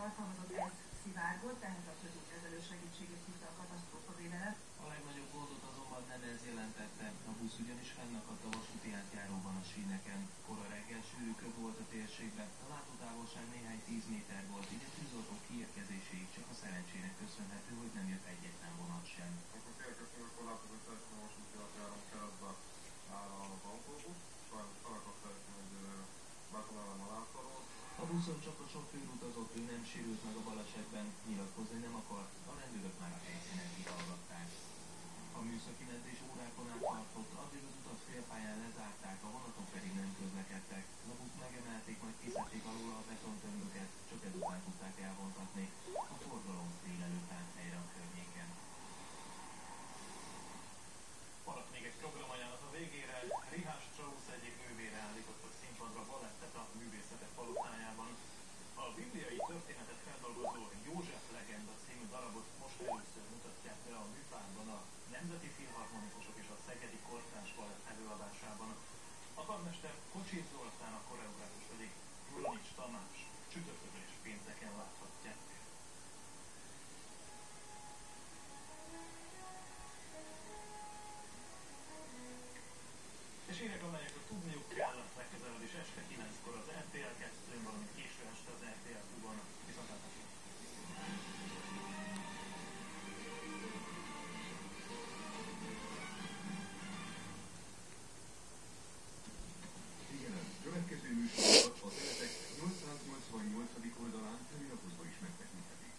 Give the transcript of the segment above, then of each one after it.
tartalmazott, ez szivárgott, tehát a közútkezelő segítségét hívta a katasztrófavédelem. A legnagyobb gondot azonban nem ez jelentette, a busz ugyanis fennakadt a vasúti átjáróban a síneken. Kora reggel sűrű köd volt a térségben, a látótávolság néhány 10 méter volt, így a tűzoltók kiérkezéséig csak a szerencsének köszönhető, hogy nem jött egyetlen vonat sem. Akkor érkeztünk, akkor látok, hogy teljesen a vasúti átjáron keresztbe áll az autóbusz, sajnos fennakadt teljesen egy betonelem a látszaról. A buszon csak a sofőr utazott, ő nem sérült meg a balesetben, nyilatkozni nem akart, a rendőrök már a helyszínen kihallgatták. A műszaki mentés órákon át tartott, addig az utat félpályán lezárták, a vonatok pedig nem közlekedtek. Labut megemelték, majd kiszedték alól a betontömböket, csak ezután tudták elvontatni. A forgalom délelőtt állt helyre a környéken. Maradt még egy programajánlat a végére. Rihás Strauss egyik nővére állítottak színpadra balettet a Művészetek Palotájában. A bibliai történetet feldolgozó József legenda című darabot most először mutatják be a Műfádban a Nemzeti Filharmonikusok és a Szegedi Kortárs Balett előadásában. A karmester Kocsis Zoltán, a koreográfus pedig Brunics Tamás. Csütörtökön és pénteken láthatják. És hírek, amelyekről tudniuk kell, legközelebb is este 9-kor az RTL 2-n, valamint késő este az RTL 2-on. Viszontlátásra! Figyelem! Következő műsorokat a Teletek 888. oldalán feliratozva is megtekinthetik.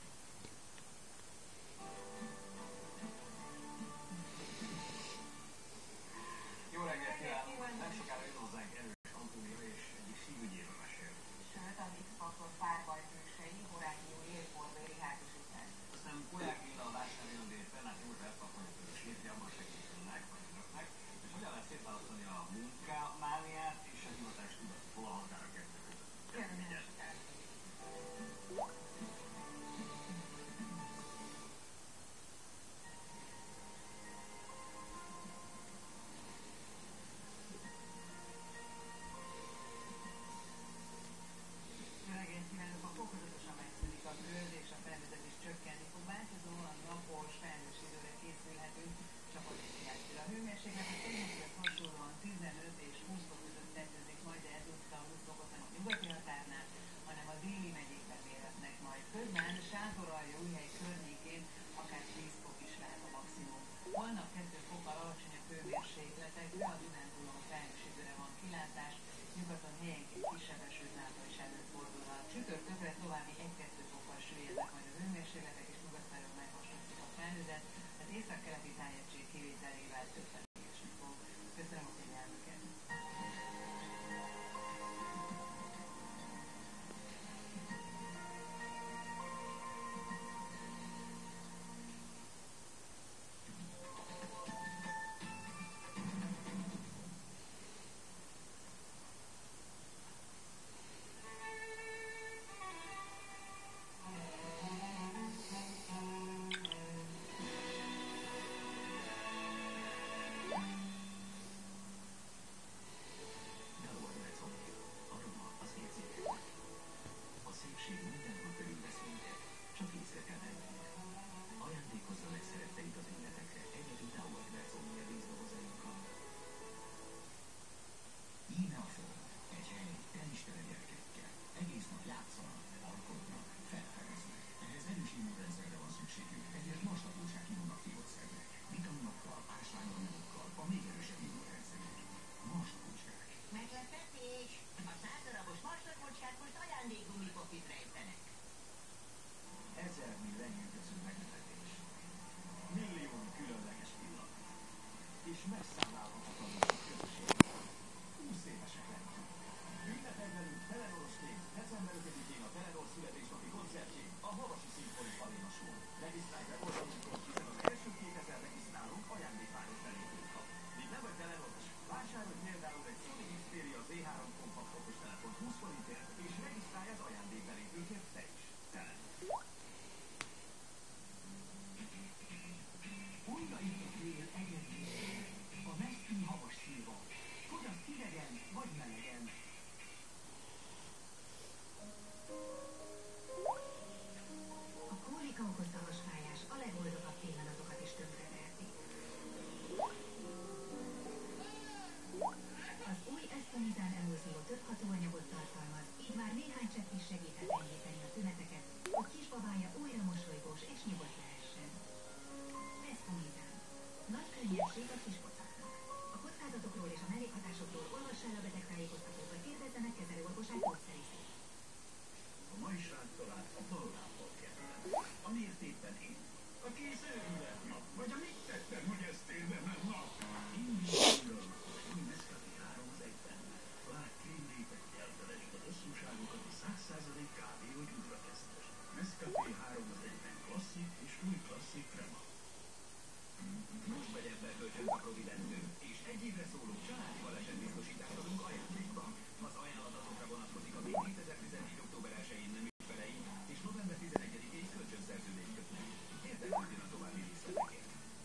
Jó reggelt kívánok! Nem sokára jön hozzánk Erős Antónia és egyik szívügyéről mesél. Sőt, az X-faktor párbajhősei, Horányi Júli és Borbéli Hákos. Aztán Polyák Géza, a Vásárhelyi André, Bernát József, a konyaktörös hírti, abban segítenek vagy önöknek, és hogyan lehet szétválasztani a munkamániát és a hivatás tudatot, hol a határ a kettő között. Kérem, a fokozatosan megszűnik a gőz és a felhőzet is csökkenni fog, változóan napos, felhős időre készülhetünk, csak hogy figyelj. A hőmérséklet a tegnaphoz hasonlóan 15 és 20 fok között tetőzik majd, de ezúttal 20 fokot nem a nyugati határnál, hanem a déli megyékben mérhetnek majd. Közben Sátoraljaújhely környékén akár 10 fok is lehet a maximum. Holnap 2 fokkal alacsonyabb hőmérsékletekre, a Dunántúlon felhős időre van kilátás, nyugaton helyenként kisebb esőzápla is előfordulhat. Csütörtökre további 1-2 fokkal süllyednek majd a hőmérsékletek, és nyugat felől megvastagszik a felhőzet, az északkeleti tájegység kivételével több felé esni fog. Köszönöm a figyelmüket! A szépség mindenhol körülvesz minket, csak észre kell venni. Ajándékozza legszeretteid az ünnepekre egyedül Dauer Verzonia díszdobozainkkal. Íme a föld, egy hely tenistele gyerekekkel. Egész nap játszanak, alkotnak, felfedeznek. Ehhez erős immunrendszerre van szükségük, ezért vastatóság immunaktívat szednek. Vitaminokkal, ásványanyagokkal, a még erősebb immunrendszerük. Vastatóság. Meglepetés! A 100 darabos vastatócskát most ajándékgumipopit rejtenek. 1000 lenyűgöző meglepetés. Milliónyi különleges pillanat. És megszámlálhatatlan a közösség. 20 évesek lettünk. Ünnepelj velünk Telenor-ként, december 5-én a Telenor születésnapi koncertjén a Havasi Szimfonik Aréna Show. Regisztrálj weboldalunkon, hiszen az első 2000 regisztrálónk ajándékpáros belépőt kap. Míg nem vagy Telenoros, vásárolj például egy Sony Xperia Z3 kompakt okostelefont 20 forintért, és regisztrálj az ajándékbelépőkért te is. Telenor. Újra itt a tél egyedül. A recept is segíthet enyhíteni a tüneteket, hogy kisbabája újra mosolygós és nyugodt lehessen. Tesztomizán. Nagy könnyebbség a kispacáknak. A kockázatokról és a mellékhatásokról olvass el a betegtájékoztatót, vagy kérdezze meg kezelőorvosát gyógyszerészét. A mai srác talált a valórából kezdtem. Amiért éppen én. A kész őrületnap, vagy a mit tettem, hogy ezt érdemem nap? Induljon, új Nescafé 3 az egyben. Lát krémréteg elfeledik a hosszúságokat a 100% kávé, hogy újrakezdtes. Nescafé 3 az egyben klasszik és új klasszik krema. Most vagy ebben kölcsönbe a Providentől, és egy évre szóló családi balesetbiztosítást adunk ajándékban. Az ajánlatokra vonatkozik, a még 2014. október 1-én nem ügyfelei, és november 11-ig kölcsönszerződést kötnek. Érdeklődjön a további részletekért.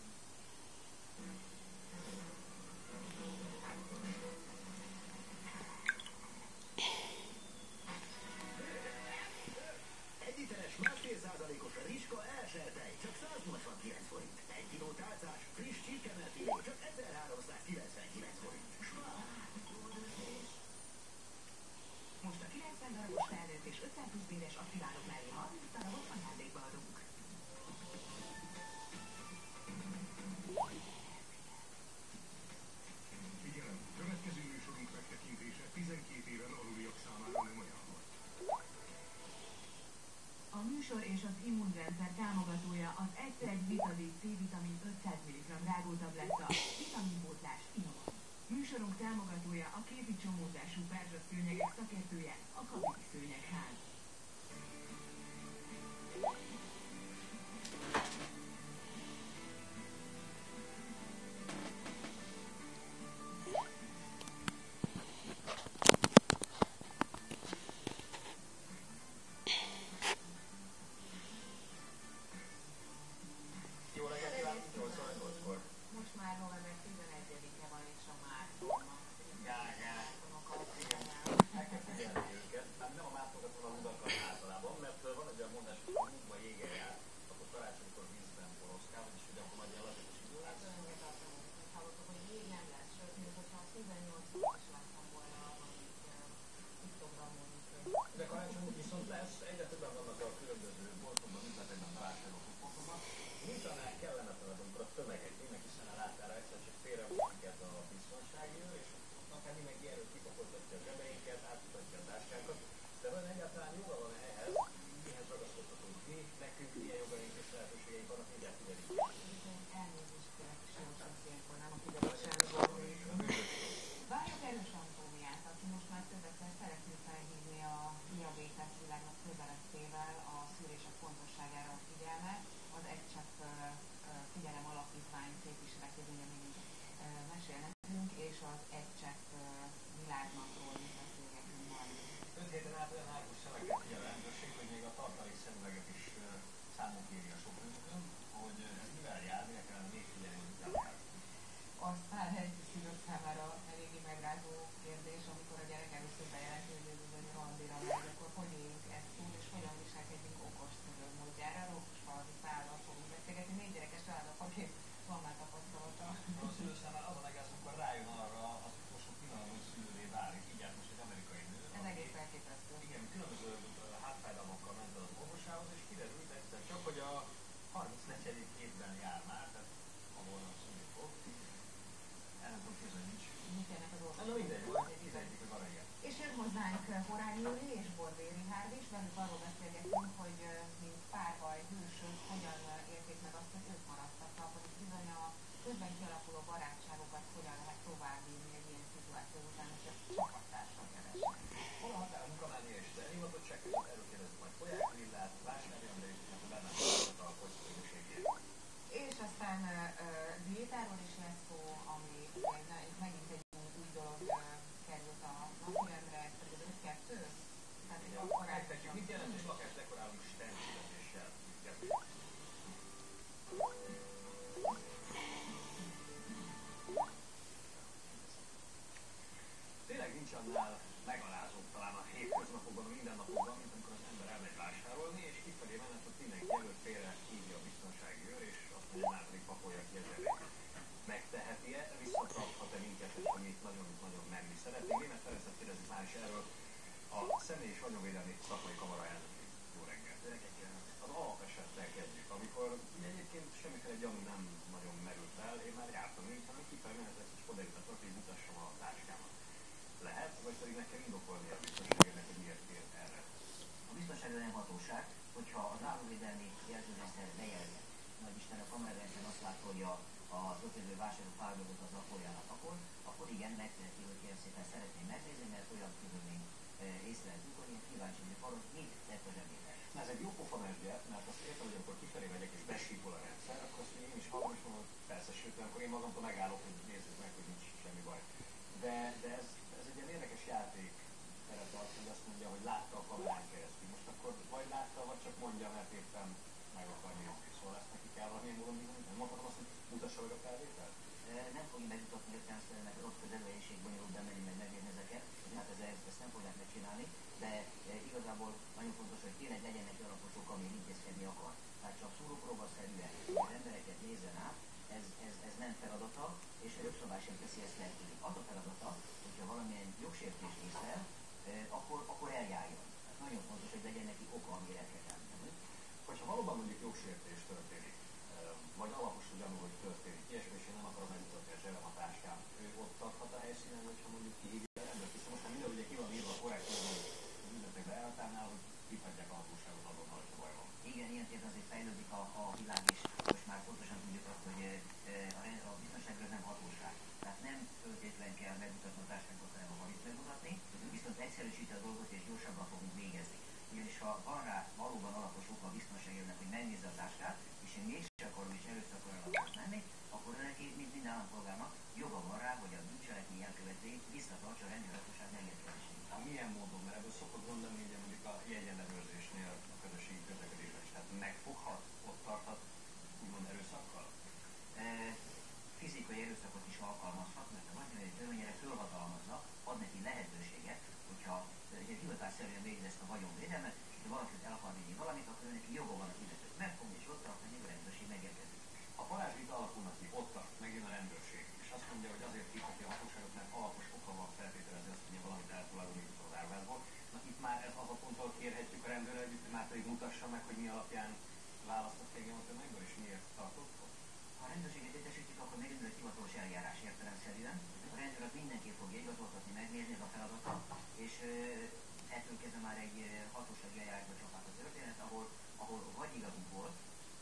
Egyiteles 1,5%-os a Riska elseltej, csak 189 forint. 1 kiló tálcás, friss csirkemelfilé, csak 1399 forint. Most a 90 darabos felnőtt és 500 plusz éves aktiválók mellé 30 darabot ajándékba adunk. Figyelem, következő műsorunk megtekintése 12 éven aluliak számára nem ajánlott. A műsor és az immunrendszer támogatója az Egy Vitadin C-vitamin 500 mg drágultabb lesz a vitaminpótlás Innova. Műsorunk támogatója a kézi csomózású perzsa szőnyegek szakértője, a Kapiti Szőnyegház. Jó reggelt kívánok, 88-kor. Most már november 11-e van, és a mártonnak. Meg kell figyelni őket. Hát nem a másznokat, hanem a ludakat általában, mert van egy olyan mondás, hogy a lúgba jéger jár, akkor karácsonykor vízben poroszkál, vagyis hogy akkor majd ilyen lazatos idő lesz. Hallottuk, hogy jég nem lesz, sőt, mint hogyha 18 fok is láttam volna, amit TikTokban De karácsony viszont lesz, egyre többen vannak a különböző boltokban, üzletekben, vásárlóközpontokban. Miután kellemetlenebb, amikor a tömegek jönnek, hiszen a látára egyszer csak félrehoz minket a biztonsági őr, és akár mindenki erről kipakoltatja a zsebeinket, átmutatja a táskákat, de van egyáltalán joga van ehhez, mihez ragaszkodhatunk mi, nekünk milyen jogaink és lehetőségeink vannak, mindjárt figyelünk. elnézést kérek, és sem ilyenkor nem a figyelésem. Várjuk erős Antóniát, aki most már többekkel szeretné felhívni a diabétesz világnak közelettével a szűrések fontosságára a figyelmet. Az Egy Csepp Figyelem Alapítvány képviseletében mindig mesél nekünk, és az Egy Csepp világnapról is beszélgetünk majd. 5 héten át olyan árgus szeleket figyel a rendőrség, hogy még a tartalék szemüveget is számon kéri a sofőrökön, hogy ez mivel jár, minek kellene még figyelni, hogy mivel jár. Aztán egy szülők számára eléggé megrázó kérdés, amikor a gyerek először bejelenti, hogy ő bizony randira megy, akkor hogy éljük ezt túl, és hogyan viselkedjünk okos szülő módjára. Rókusfalvi Pállal fogunk beszélgetni, 4 gyerekes családapként van már tapasztalata. A szülő számára az a legáz, amikor rájön arra az utolsó pillanatban, hogy szülővé válik. Így járt most egy amerikai nő. Ez egész elképesztő. Igen, különböző hátfájdalmakkal ment az orvosához, és kiderült egyszer csak, hogy a 34. hétben jár már, tehát ahol a szülő fog. El nem tudom képzelni, nincs. Mit ennek az Na mindegy, orvosok? 11. az aranyjel. És jön hozzánk Horán Júli és Borbély Rihárd is, velük arról beszélgetünk, hogy mint párbaj hősök hogyan érték meg azt, hogy ők maradtak, hogy bizony a közben kialakuló barátságokat hogyan lehet továbbvinni egy ilyen szituáció után, hogy csak csapattársal keresnek. Hol a határ a munkamánia és az elhivatotság között? Erről kérdezzük majd Polyák Lillát, Vásárhelyi András, és akkor benne a fogyasztóügynökségért. És aztán diétáról is lesz szó, ami megint egy új dolog került a napirendre, ez pedig az 5-2. Tehát egy akkor Megtetjük, mit jelent, és lakást dekorálunk stencsületéssel. személy és vagyonvédelmi szakmai kamara elnöke. Jó reggelt. Az alapesettel kezdjük, amikor egyébként semmiféle gyanú nem nagyon merült fel, én már jártam így, hanem kifelé menetet, és odajutott, hogy mutassam a táskámat. Lehet, vagy pedig nekem indokolni a biztonságérnek, hogy miért kér erre? A biztonságra nem hatóság, hogyha az állóvédelmi jelzőrendszer bejelzi, nagy Isten a kamerarendszeren azt látolja az ott lévő vásárló párdogot az lakójának, akkor igen, megteheti, hogy kérem szépen szeretném megnézni, mert olyan körülményt észleltünk, hogy én kíváncsi vagyok arra, hogy mit tett a zsebében. Na ez egy jó pofa mesdje, mert azt értem, hogy amikor kifelé megyek és besípol a rendszer, akkor azt én is hallom, és mondom, persze, sőt, akkor én magamtól megállok, hogy nézzük meg, hogy nincs semmi baj. De ez egy ilyen érdekes játék teret az, hogy azt mondja, hogy látta a kamerán keresztül. Most akkor vagy látta, vagy csak mondja, mert éppen meg akar nézni. Szóval ezt neki kell valamilyen módon bizonyítani. Nem mondhatom azt, hogy mutassa meg a felvételt? Nem fogja megmutatni értelemszerűen, mert ott közelőhelység bonyolult bemenni, meg megnézni ezeket, hát ezt nem fogják megcsinálni, de igazából nagyon fontos, hogy tényleg legyen egy alapos ok, ami intézkedni akar. Tehát csak szúrópróbaszerűen, hogy az embereket nézzen át, ez nem feladata, és a jogszabály sem teszi ezt lehetővé. Az a feladata, hogyha valamilyen jogsértést észlel, akkor eljárjon. Tehát nagyon fontos, hogy legyen neki oka, amire el kell állítani. Hogyha valóban mondjuk jogsértés történik, vagy alapos ugyanúgy, hogy történik, ilyesmi, és én nem akarom megmutatni a zsebem, a táskám, ő ott tarthat a helyszínen, hogyha mondjuk kihívja a rendőrt, hiszen most már minden ugye ki van írva korrektül, hogy az ünnepek beálltánál, hogy hívhatják a hatóságot azonnal, hogyha baj van. Igen, ilyen téren azért fejlődik a világ, és most már pontosan tudjuk azt, hogy a biztonságra nem hatóság. Tehát nem föltétlenül kell megmutatni a táskánkat, hanem a valit megmutatni, viszont egyszerűsíti a dolgot, és gyorsabban fogunk végezni. Ugyanis ha van rá valóban alapos oka a biztonságérnek, hogy megnézze a táskát, és én mégse akarom és erőszakkal akar menni, akkor neki, mint minden állampolgárnak, joga van rá, hogy a bűncselekmény elkövetőjét visszatartsa a rendőrhatóság megérkezését. Milyen módon, mert ebből szokott gondolni, hogy mondjuk a jegyellenőrzésnél a közösségi közlekedésben is, tehát megfoghat, ott tarthat, úgymond erőszakkal? Fizikai erőszakot is alkalmazhat, mert a vagyonvédelmi törvényére fölhatalmazza, ad neki lehetőséget, hogyha hivatásszerűen végzi ezt a vagyonvédelmet, és valakit el akar vinni valamit, akkor neki joga van a illetőt megfogni, és ott tartani, a rendőrség megérkezik. A parázsvita alakulnak ki, ott tart, megjön a rendőrség, és azt mondja, hogy azért hívhatja a hatóságot, mert alapos oka van feltételezni azt, hogy valamit eltulajdonít az árvázból. Na itt már ez az a pont, ahol kérhetjük a rendőrrel együtt, hogy már pedig mutassa meg, hogy mi alapján választott engem a tömegből, és miért tartott ott. Ha a rendőrséget értesítik, akkor megindul egy hivatalos eljárás értelemszerűen. A rendőrök mindenképp fogja igazoltatni, megnézni, ez a feladata, és ettől kezdve már egy hatósági eljárásba csapát a történet, ahol vagy igazunk volt,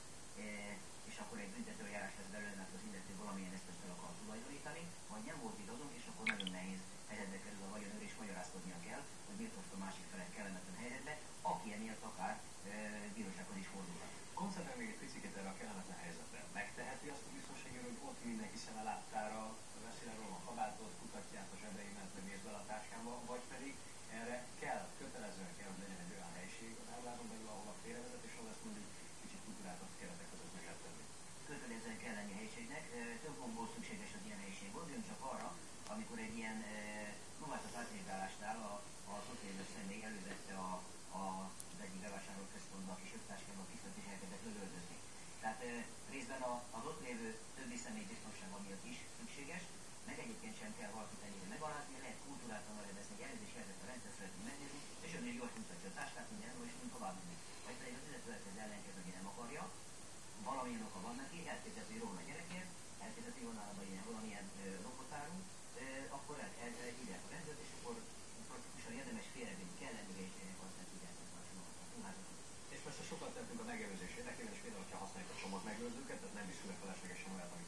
és akkor egy büntetőeljárás lesz belőle, mert az illető valamilyen eszközt fel akar tulajdonítani, vagy nem volt igazunk, és akkor nagyon nehéz helyzetbe kerül a vagyonőr, és magyarázkodnia kell, hogy miért hozta a másik felet kellemetlen helyzetbe, aki emiatt akár bírósághoz is fordulhat. Koncentrálj még egy picit erre a kellemetlen helyzetre. Megteheti azt a biztonságőr, hogy ott mindenki szeme láttára veszi le róla a kabátot, kutatját a zsebeimet, meg néz bele a táskámba, vagy pedig erre kell, kötelezően kell, hogy legyen egy olyan helység az áblában belül, ahol a félrevezetés, ahol ezt mondjuk kicsit kultúrákat keretek között meg lehet tenni. Kötelezően kell lenni a helységnek, több okból szükséges az ilyen helység. Gondoljunk csak arra, amikor egy ilyen próbáltat átétállásnál az ott lévő személy elővette az egyik bevásárlóközpontban kis öttáskában a pisztolyt és elkezdett lövöldözni. Tehát részben az ott lévő többi személy biztonsága miatt is szükséges, meg egyébként sem kell valakit ennyire megalázni, lehet kultúráltan maradni, egy elnézést jelzett a rendszer szeretné megnézni, és ő még gyors mutatja a táskát, minden és úgy tovább menni. Vagy pedig az illető elkezd ellenkezni, hogy nem akarja, valamilyen oka van neki, elképzelhető, hogy róla a gyerekért, elképzelhető, hogy van nálában ilyen valamilyen robotáru, akkor hívják a rendőrt, és akkor praktikusan érdemes félrevinni kell rendőrségnek, aztán tudják, hogy tartsanak a És persze sokat tettünk a megelőzés érdekében, és például, ha használjuk a csomagmegőrzőket, tehát nem viszünk feleslegesen olyat,